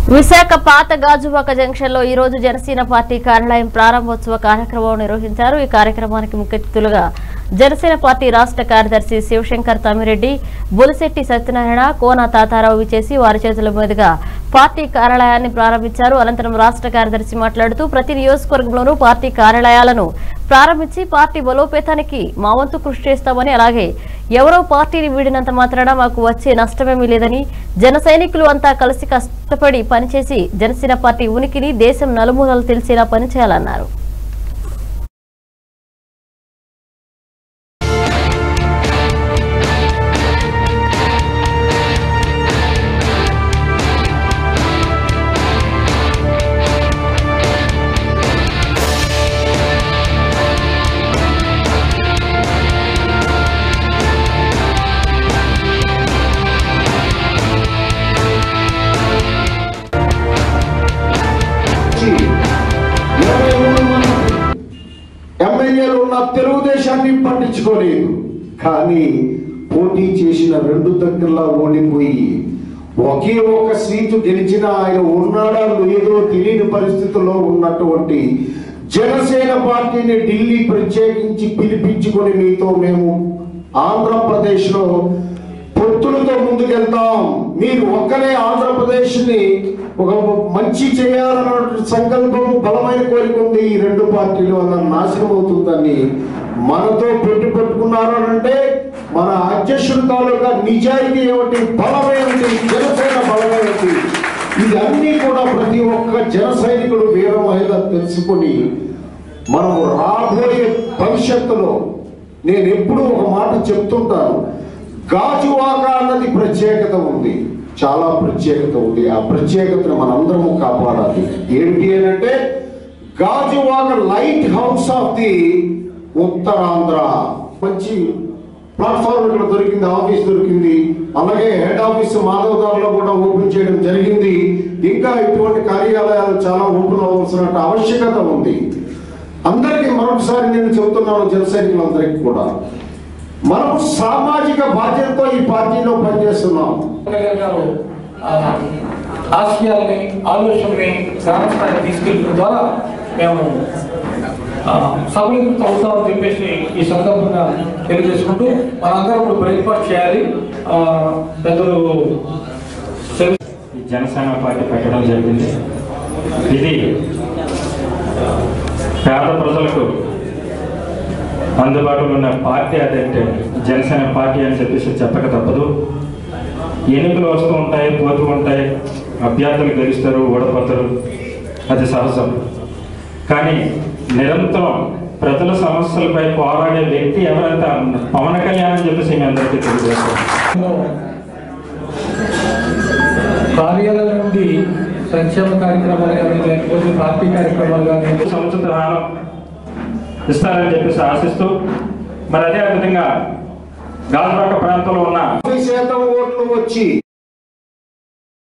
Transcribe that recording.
విశాఖ పాత గాజువాక జంక్షన్ లో ఈ రోజు జనసేన పార్టీ కార్యాలయం ప్రారంభోత్సవ కార్యక్రమం నిర్వహించారు। ఈ కార్యక్రమానికి ముఖ్య అతిథులుగా జనసేన పార్టీ రాష్ట్ర కార్యదర్శి శివశంకర్ తమిరెడ్డి, బులిశెట్టి సత్యనారాయణ, కోన తాతారావు విచేసి వారి చేతుల మీదుగా పార్టీ కార్యాలయాన్ని ప్రారంభించారు। అనంతరం రాష్ట్ర కార్యదర్శి మాట్లాడుతూ ప్రతి నియోజకవర్గంలోనూ పార్టీ కార్యాలయాలను ప్రారంభించి పార్టీ బలోపేతానికి మా వంతు కృషి చేస్తామని, అలాగే ఎవరో పార్టీని వీడినంత మాత్రాన మాకు వచ్చే నష్టమేమీ లేదని, జన సైనికులు అంతా కలిసి కష్టపడి పనిచేసి జనసేన పార్టీ ఉనికిని దేశం నలుమూలలు తెలిసేలా పనిచేయాలన్నారు। ఎమ్మెల్యేలు ఉన్న తెలుగుదేశాన్ని పట్టించుకోలేదు, కానీ పోటీ చేసిన రెండు దగ్గరలా ఓడిపోయి ఒకే ఒక సీటు గెలిచిన ఆయన ఉన్నాడా లేదో తెలియని పరిస్థితుల్లో ఉన్నటువంటి జనసేన పార్టీని ఢిల్లీ ప్రత్యేకించి పిలిపించుకొని మీతో మేము ఆంధ్రప్రదేశ్లో పొత్తులతో ముందుకెళ్తాం, మీరు ఒక్కరే ఆంధ్రప్రదేశ్ని ఒక మంచి చేయాలన్న సంకల్పము బలమైన కోరిక ఉంది, ఈ రెండు పార్టీలు అన్న నాశనం అవుతుందని మనతో పెట్టుకున్నారు అంటే మన అధ్యక్షుడు తాలూకా నిజాయితీ ఏమిటి, బలమేమిటి, జనసేన బలమేమిటి, ఇదన్నీ కూడా ప్రతి ఒక్క జన సైనికుడు వీర మహిళ తెలుసుకొని మనం రాబోయే భవిష్యత్తులో నేను ఎప్పుడూ ఒక మాట చెప్తుంటాను, గాజువాక అన్నది ప్రత్యేకత ఉంది, చాలా ప్రత్యేకత ఉంది, ఆ ప్రత్యేకతను మనందరము కాపాడాలి। ఏంటి అంటే Gajuwaka light house of the Uttarandhra, మంచి ప్లాట్ఫామ్ ఇక్కడ దొరికింది, ఆఫీస్ దొరికింది, అలాగే హెడ్ ఆఫీస్ మాధవదారులో కూడా ఓపెన్ చేయడం జరిగింది, ఇంకా ఇటువంటి కార్యాలయాలు చాలా ఓపెన్ అవ్వాల్సిన ఆవశ్యకత ఉంది। అందరికీ మరొకసారి నేను చెబుతున్నాను, జన సైనికులందరికీ కూడా మనం సామాజిక బాధ్యతతో ఈ పార్టీలో పనిచేస్తున్నాం। ఆశయాల్ని ఆలోచనని గ్రామస్థాయికి తీసుకెళ్ళడం ద్వారా మేము సఫలీకృతం అవుతామని చెప్పేసి ఈ సందర్భంగా తెలియజేసుకుంటూ మనందరం ఇప్పుడు బ్రేక్ఫాస్ట్ చేయాలి। పెద్దలు జనసేన పార్టీ పెట్టడం జరిగింది। ఇది పేద ప్రజలకు అందుబాటులో ఉన్న పార్టీ అదంటే జనసేన పార్టీ అని చెప్పేసి చెప్పక తప్పదు। ఎన్నికలు వస్తూ ఉంటాయి, పోతూ ఉంటాయి, అభ్యర్థులు గెలుస్తారు, ఓడిపోతారు, అది సహజం। కానీ నిరంతరం ప్రజల సమస్యలపై పోరాడే వ్యక్తి ఎవరైతే పవన్ కళ్యాణ్ అని చెప్పేసి మీ అందరికీ తెలియజేస్తాం। కార్యాలయం నుండి సంక్షేమ కార్యక్రమాలు కానీ లేకపోతే పార్టీ కార్యక్రమాలు కానీ సముచిత హారం ఇస్తారని చెప్పేసి ఆశిస్తూ, మరి అదే విధంగా గాజువాక ప్రాంతంలో ఉన్న 50% ఓట్లు వచ్చి